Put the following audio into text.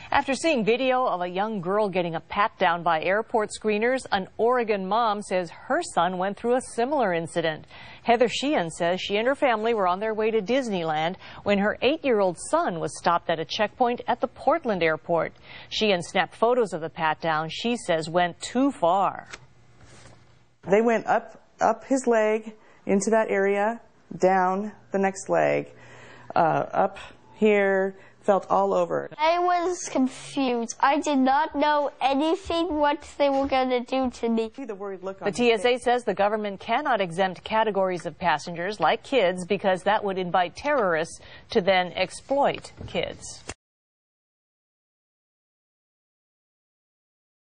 After seeing video of a young girl getting a pat down by airport screeners, an Oregon mom says her son went through a similar incident. Heather Sheehan says she and her family were on their way to Disneyland when her 8-year-old son was stopped at a checkpoint at the Portland airport. Sheehan snapped photos of the pat down she says went too far. They went up his leg into that area, down the next leg, up here, felt all over. I was confused. I did not know anything what they were going to do to me. The TSA says the government cannot exempt categories of passengers like kids because that would invite terrorists to then exploit kids.